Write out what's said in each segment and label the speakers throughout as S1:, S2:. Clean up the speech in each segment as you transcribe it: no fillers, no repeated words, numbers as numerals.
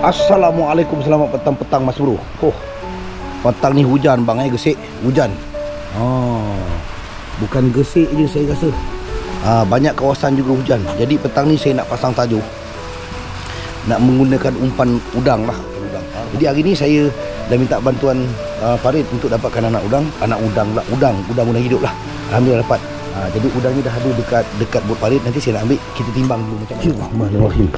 S1: Assalamualaikum, selamat petang-petang Mas Bro. Petang ni hujan bang, gesik hujan. Bukan gesik je saya rasa. Banyak kawasan juga hujan. Jadi petang ni saya nak pasang tajuk, nak menggunakan umpan udang lah. Jadi hari ni saya dah minta bantuan Farid untuk dapatkan udang hidup lah. Alhamdulillah dapat. Jadi udang ni dah ada dekat bot Farid. Nanti saya nak ambil, kita timbang dulu macam mana. Bismillahirrahmanirrahim.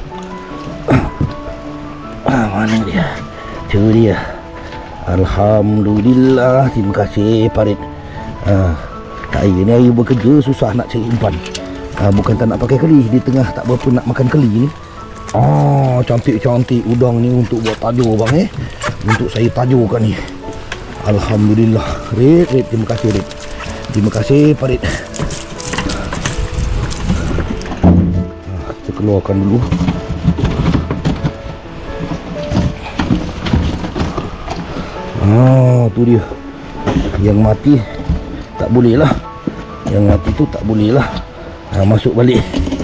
S1: Mana dia? Itu dia. Alhamdulillah. Terima kasih Farid. Hari ni hari bekerja, susah nak cari umpan. Bukan tak nak pakai keli, di tengah tak berapa nak makan keli ni. Cantik-cantik udang ni untuk buat tajuk bang. Untuk saya tajurkan ni. Alhamdulillah. Red, terima kasih Red. Terima kasih Farid. Kita keluarkan dulu. Tu dia. Yang mati tak boleh lah. Yang mati tu tak boleh lah. Masuk balik.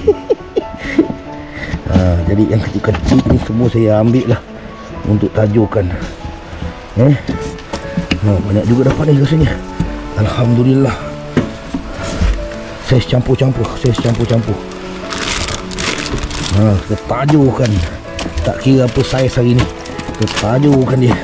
S1: Jadi yang kecil-kecil ni semua saya ambil lah untuk tajurkan. Banyak juga dapat ni rasanya. Alhamdulillah. Saya campur-campur. Kita tajurkan. Tak kira apa saiz hari ni, kita tajurkan dia.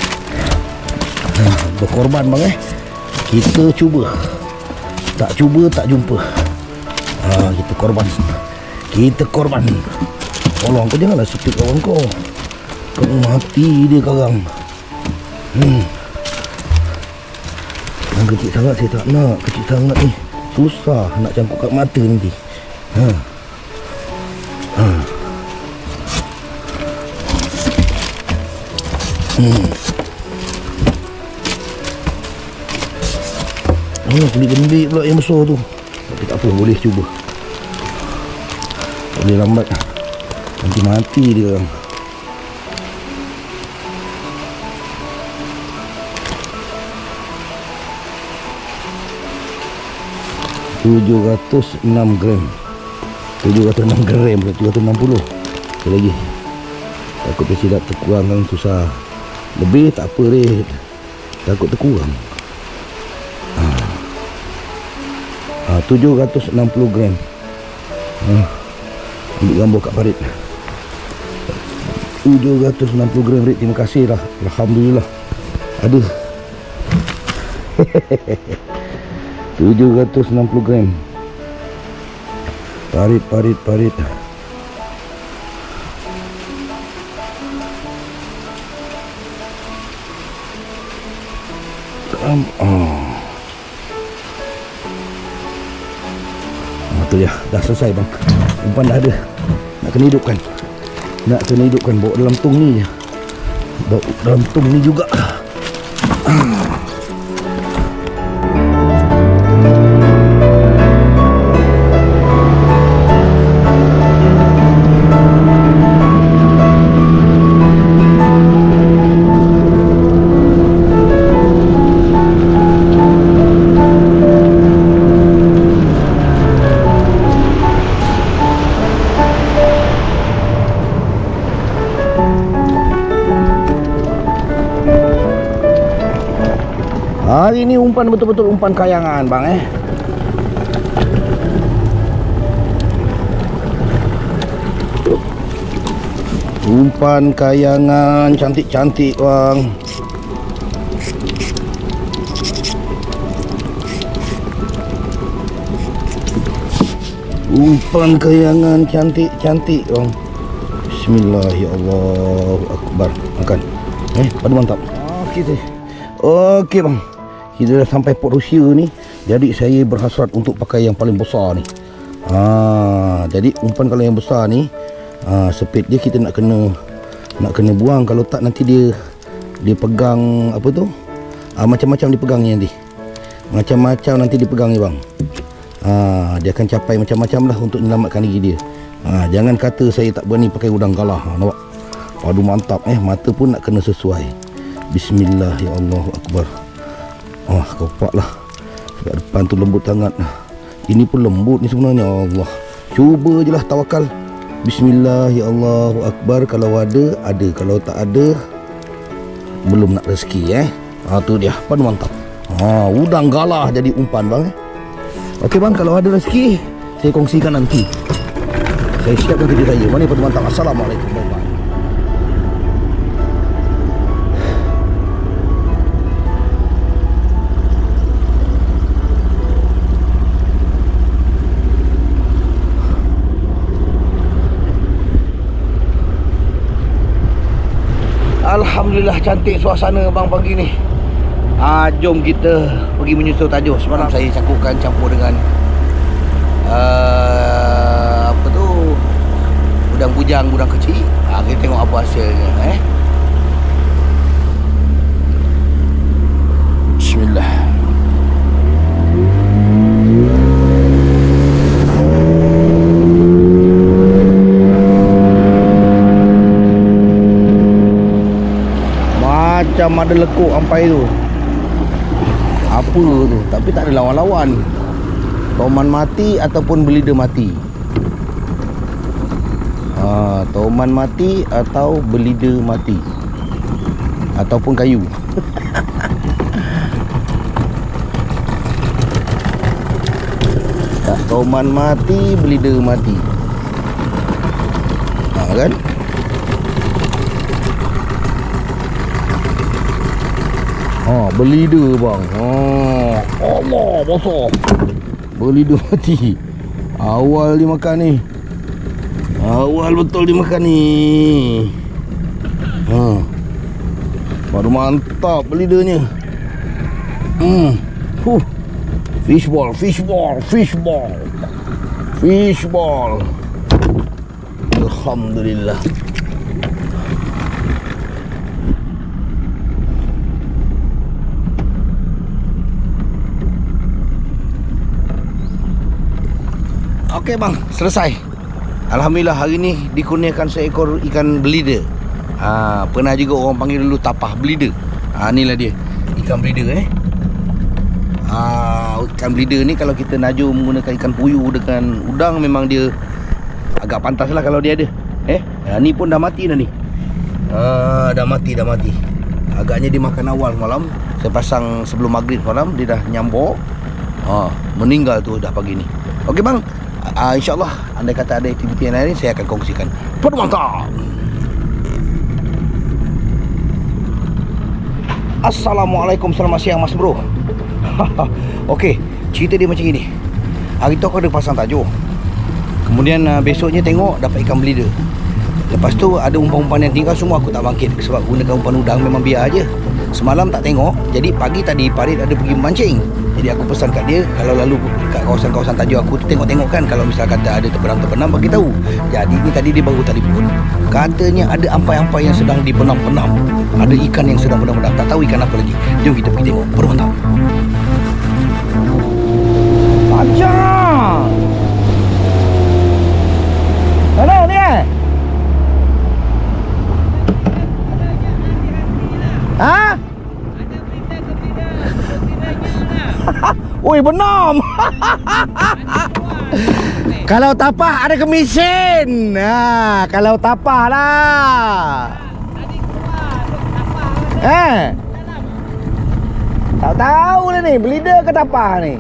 S1: Berkorban bang. Kita cuba. Tak cuba tak jumpa. Kita korban. Tolong kau janganlah sepik kawan kau. Kau mati dia sekarang. Yang kecil sangat saya tak nak. Kecil sangat ni susah nak campur kat mata nanti. Kulit gembik pula yang besar tu. Tapi tak apa, boleh cuba. Tak boleh lambat. Nanti mati dia. $706 gram. 706 gram, 760. Sekali lagi. Takut dia tidak terkurang kan, susah. Lebih tak apa Red. Takut terkurang. 760 gram. Ambil gambar kat Farid. 760 gram Red. Terima kasih lah. Alhamdulillah. Aduh. 760 gram. Farid. Tu dia, dah selesai bang. Umpan dah ada. Nak kena hidupkan. Bawa dalam tong ni je. Bawa dalam tong ni juga. Hari ni umpan betul-betul umpan kayangan bang. Umpan kayangan cantik-cantik bang. Umpan kayangan cantik-cantik bang. Bismillahirrahmanirrahim. Makan. Padu mantap. Okey bang. Kita dah sampai Port Rusia ni. Jadi saya berhasrat untuk pakai yang paling besar ni. Jadi umpan kalau yang besar ni, speed dia kita nak kena buang. Kalau tak nanti dia pegang apa tu, macam-macam dipegangnya nanti. Macam-macam nanti dipegang ni bang. Dia akan capai macam-macam lah untuk menyelamatkan diri dia. Jangan kata saya tak berani pakai udang galah. Nampak? Padu mantap. Mata pun nak kena sesuai. Bismillahirrahmanirrahim. Kopak lah. Kat depan tu lembut sangat. Ini pun lembut ni sebenarnya. Allah. Cuba je lah, tawakal. Bismillah, ya Allahu Akbar. Kalau ada, ada. Kalau tak ada, belum nak rezeki tu dia, padu mantap. Udang galah jadi umpan bang. Okey bang, kalau ada rezeki saya kongsikan nanti. Saya siapkan kerja saya. Mana padu mantap. Assalamualaikum warahmatullahi. Alhamdulillah cantik suasana bang pagi ni. Jom kita pergi menyusul tajuk. Semalam saya campur dengan apa tu, udang bujang, udang kecil. Kita tengok apa hasilnya. Bismillah. Macam ada lekuk ampai tu. Apa tu? Tapi tak ada lawan-lawan. Toman mati ataupun belida mati. Toman mati atau belida mati. Ataupun kayu. Tak, toman mati, belida mati. Kan? Belida bang. Allah, besar. Belida mati. Awal dimakan ni. Awal betul dimakan ni. Baru mantap belidanya. Fishball, fishball, fishball. Fishball. Alhamdulillah. Okey bang, selesai. Alhamdulillah hari ni dikurniakan seekor ikan belida. Pernah juga orang panggil dulu tapah belida. Inilah dia, ikan belida ikan belida ni kalau kita naju menggunakan ikan puyuh dengan udang, memang dia agak pantas lah kalau dia ada. Ni pun dah mati dah ni. Dah mati. Agaknya dia makan awal malam. Saya pasang sebelum maghrib malam, dia dah nyambok. Meninggal tu dah pagi ni. Okey bang, InsyaAllah andai kata ada aktiviti yang lain, saya akan kongsikan. Padu mantap. Assalamualaikum, selamat siang mas bro. Okey, cerita dia macam ini. Hari tu aku ada pasang tajuk. Kemudian besoknya tengok dapat ikan belida. Lepas tu ada umpan-umpan yang tinggal, semua aku tak bangkit sebab gunakan umpan udang, memang biar aje. Semalam tak tengok, jadi pagi tadi Farid ada pergi mancing. Jadi aku pesan kat dia, kalau lalu kat kawasan-kawasan tajuk aku tu, tengok-tengok kan, kalau misal kata ada terbenam-terbenam, bagi tahu. Jadi ni tadi dia baru telefon, katanya ada ampai-ampai yang sedang dipenam-penam. Ada ikan yang sedang penam-penam, tak tahu ikan apa lagi. Jom kita pergi tengok. Bermantap. Panjang. Mana ni Oi, benam. Kalau tapah ada komisen. Kalau tapah lah. Tak tahu lah ni, belida ke tapah ni.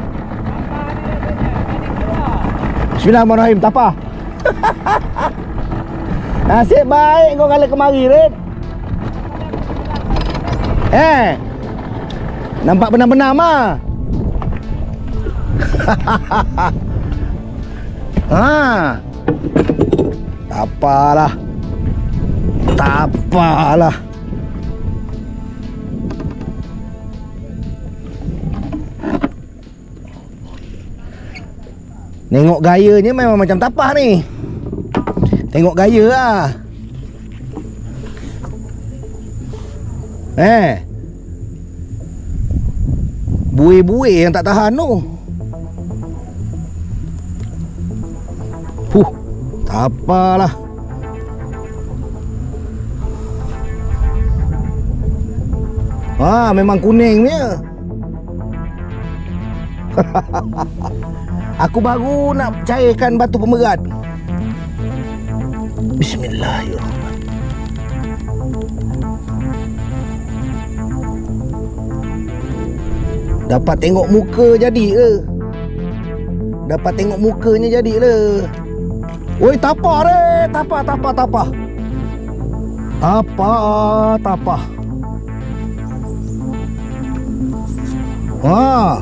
S1: Bismillahirrahmanirrahim, tapah. Nasib baik kau kali kemari, Red. Nampak benam-benam tak apalah. Tak apalah. Tengok gayanya memang macam tapah ni. Tengok gaya lah. Buih-buih yang tak tahan tu. Tak apalah. Memang kuning punya. Aku baru nak cairkan batu pemerat. Bismillahirrahmanirrahim. Dapat tengok muka jadi ke? Dapat tengok mukanya jadi ke? Oi, tapak re, tapak. Tapak. Wah.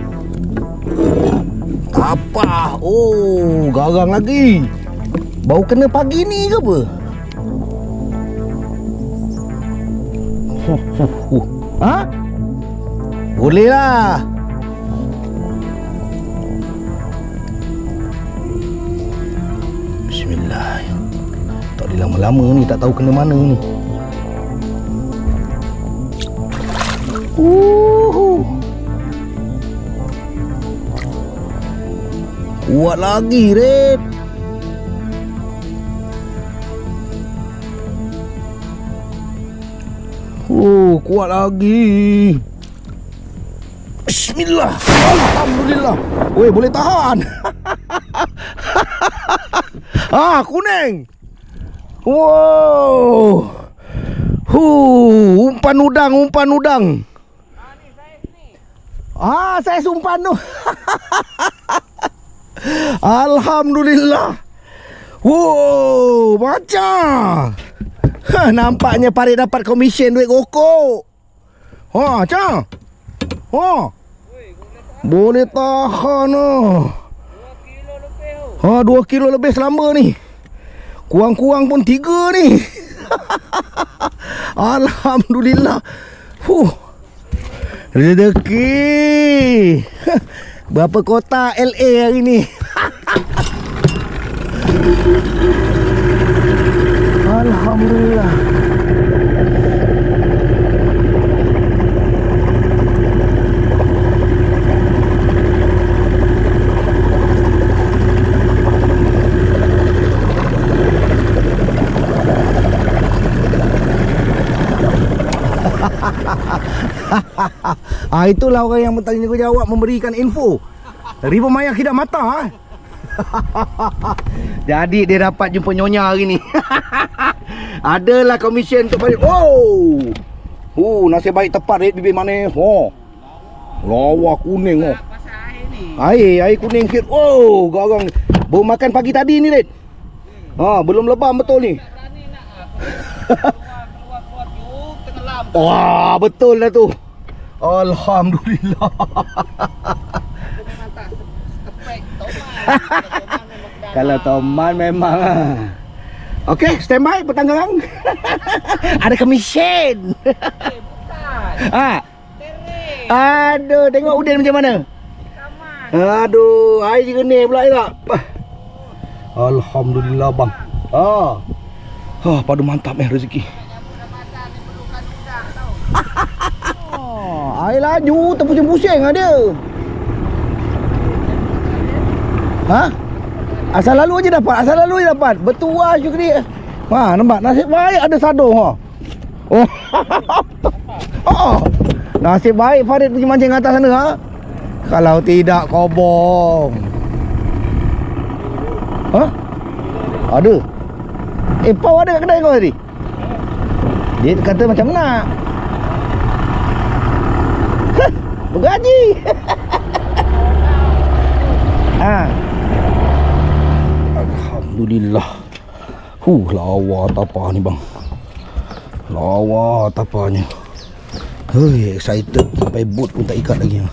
S1: Tapak. Oh, garang lagi. Bau kena pagi ni ke apa? Ha? Boleh lah. Bismillah. Tak boleh lama-lama ni, tak tahu kena mana ni. Kuat lagi, Red. Kuat lagi. Bismillah. Alhamdulillah. Weh, boleh tahan. Kuning. Wow. Umpan udang. Saya umpan tu. Alhamdulillah. Wow, macam. Nampaknya Farid dapat komisen duit gokok. Macam. Boleh tahan. 2 kilo lebih selamba ni. Kurang-kurang pun 3 ni. Alhamdulillah. Rezeki. Berapa kotak LA hari ni? Alhamdulillah. Itulah orang yang bertanya jawab, memberikan info. Riba maya tidak mata. Jadi dia dapat jumpa nyonya hari ni. Adalah komisen untuk balik. Nasib baik tepat red bibir manis. Lawa kuning. Air kuning sikit. Garang. Baru makan pagi tadi ni red. Belum lebam betul ni. Wah, betul lah tu. Alhamdulillah. Kalau Toman memang. Okey, standby pertanggangan. Ada komisen. Aduh, tengok Udin macam mana. Aduh, air je ni pula tak. Alhamdulillah bang. Padu mantap rezeki. Air laju, terpusing-pusing lah dia. Asal lalu je dapat. Bertuah juga dia. Nampak nasib baik ada sado. Nasib baik Farid pergi mancing atas sana. Kalau tidak kobong. Ada. Pau ada kat kedai kau tadi? Dia kata macam nak. Bergaji. Alhamdulillah. Lawa tapah ni bang. Lawa tapahnya. Excited sampai boot pun tak ikat lagi.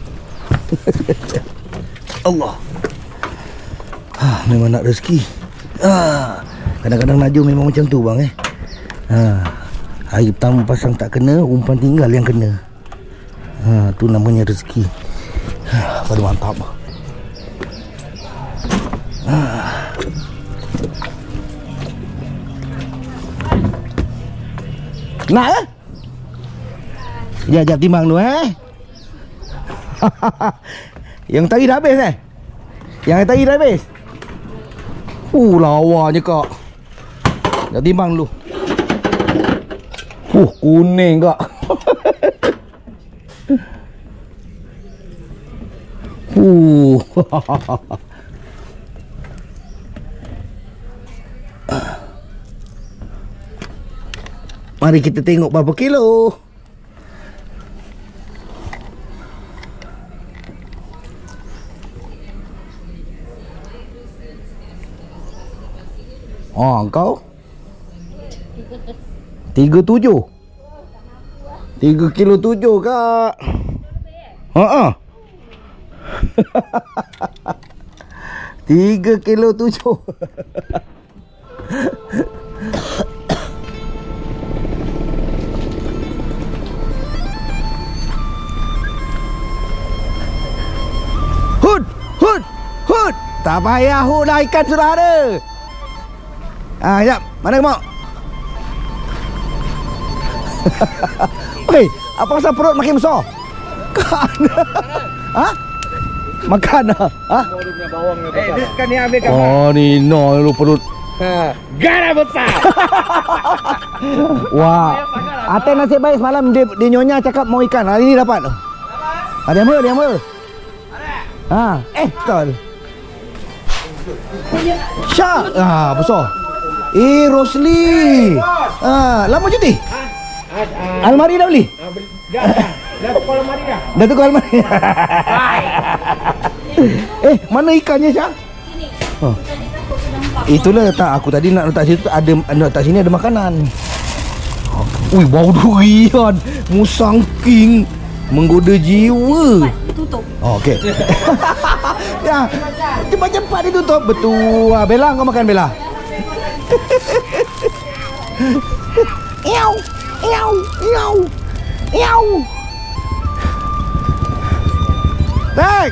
S1: Allah. Memang nak rezeki. Kadang-kadang Najul memang macam tu bang. Hari pertama pasang tak kena, umpan tinggal yang kena. Tu namanya rezeki. Pada mantap. Nak ke? Sekejap timbang dulu Yang tadi dah habis Yang tadi dah habis. Lawanya kak. Sekejap timbang dulu. Kuning kak. Mari kita tengok berapa kilo. Oh, kau 37 3 kilo 7 kak. Haa 3 kilo 7. Hud, hud, hud. Tak payah hud lah, ikan sudah ada. Sekejap, mana kau? Oi, apa pasal perut makin besar? Ha? Makan dah. Ha?
S2: Dia kan ni ambil gambar.
S1: Oh, ni no lu perut.
S2: Gara besar.
S1: Wah. Aten nasib baik semalam dia nyonya cakap mau ikan. Hari ni dapat. Dia apa? Ha, betul. Syak. Besar. Rosli. Lama cuti? Almari dah beli?
S2: Dah tukar almari dah.
S1: Dah tukar almari. Mana ikannya, Syak?
S3: Sini.
S1: Oh. Itulah tak aku tadi nak letak situ, ada nak letak sini ada makanan. Ui, bau durian. Musang king menggoda jiwa.
S3: Tutup.
S1: Oh, okey. Ya. Cepat-cepat ditutup. Betul. Bella, kau makan Bella. Iau, iau, iau. Iau. Baik.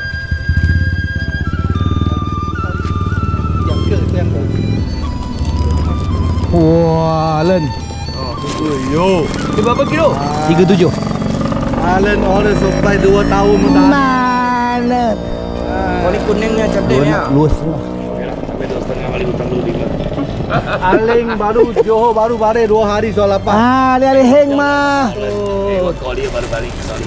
S1: Wah, Len.
S2: Yo. Dia berapa kilo?
S1: 37.
S2: Alan order sampai 2 tahun dah.
S1: Mana?
S2: Kali kuningnya cantiknya.
S1: Luas lah.
S2: Sampai 2,5 kali hutang dulu 5. Aling baru Johor baru bare 2 hari soal apa?
S1: Dia ada heng mah.
S2: Kali baru balik kali.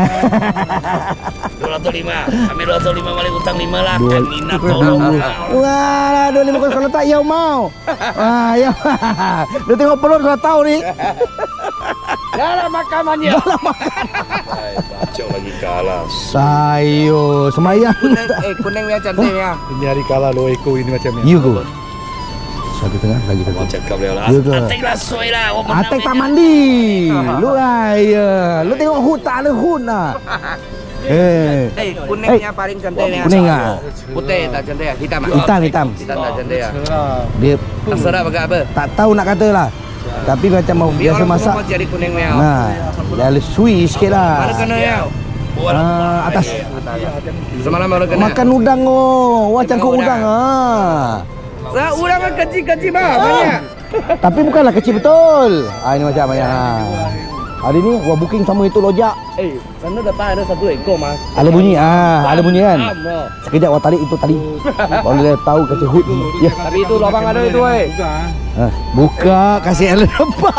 S2: 205. Ambil 205 kali hutang 5 lah. Kan minat tolong.
S1: Wah, 25 kalau tak yau mau. Ya. Lu tengok perut kau tahu ni.
S2: Dalam makanannya. Bacok lagi kalah.
S1: Sayo, semayang.
S2: Kuningnya cantiknya. Ini hari kalah lo eko ini macamnya.
S1: You go. Satu tengah lagi tengah.
S2: Cakap dia lah.
S1: You go.
S2: Atek lah soy lah.
S1: Atek tak mandi. Lu ya. Lu tengok hut tak ada hut lah.
S2: Kuningnya paling cantiknya.
S1: Kuning ah.
S2: Putih tak cantik. Hitam.
S1: Hitam.
S2: Hitam tak cantik.
S1: Dia
S2: Serap agak apa?
S1: tak tahu nak kata lah. Tapi macam mau biasa masak.
S2: Mau jadi kuningnya.
S1: Nah, dia ada sweet sikit lah.
S2: Mana kena ya?
S1: Atas.
S2: Semalam baru kena.
S1: Makan udang oh. Wah cangkuk udang
S2: Saya udang kan kecil-kecil bah, banyak.
S1: Tapi bukanlah kecil betul. Ini macam banyak. Hari ni wah booking sama itu lojak.
S2: Sana dapat ada 1 ekor mas.
S1: Ada bunyi ada bunyi kan. Sekejap wah tarik itu tali. Baru dia tahu kecil hood. Ya.
S2: Tapi itu lubang ada itu
S1: Buka kasih Alan nampak.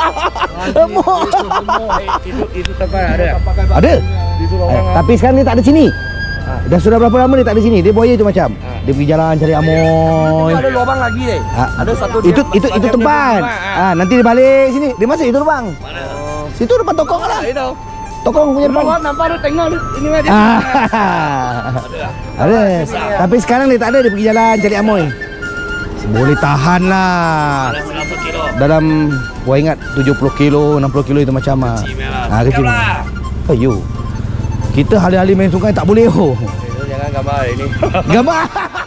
S2: Itu tempat ada.
S1: Ada. Tapi sekarang ni tak ada sini. Dah sudah berapa lama dia tak ada sini? Dia buaya tu macam. Dia pergi jalan cari amoy.
S2: Ada lubang lagi deh. Ada satu
S1: itu tempat. Nanti dia balik sini. Dia masuk itu lubang. Situ depan tokong lah.
S2: Itu.
S1: Tokong punya depan.
S2: Nampak tu tengok ini macam.
S1: Ada. Tapi sekarang dia tak ada, dia pergi jalan cari amoy. Boleh tahan lah.
S2: Ada 100 kilo.
S1: Dalam gua ingat 70 kilo, 60 kilo itu macam kecil. Ayo. Kita hari-hari main sungai tak boleh
S2: Jangan gambar ini.
S1: Gambar.